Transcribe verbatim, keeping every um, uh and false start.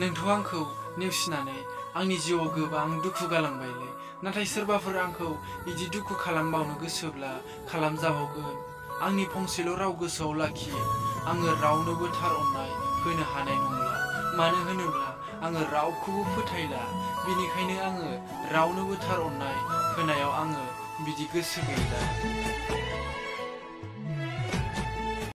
नोंथ' आंखौ नेवसिनानै आंनि जिउआव गोबां दुखु गालांबायलै नाथाय सोरबाफोर आंखौ इदि दुखु खालामबावनो गोसोब्ला खालामजाबावगोन आंनि फंसेल' राव गोसोआव लाखि आङो रावनोबो थार अननाय होनो हानाय नंला मानो होनोब्ला आङो रावखौबो फोथायला बिनिखायनो आङो रावनोबो थार अननाय होनायाव आङो बिदि गोसो गैला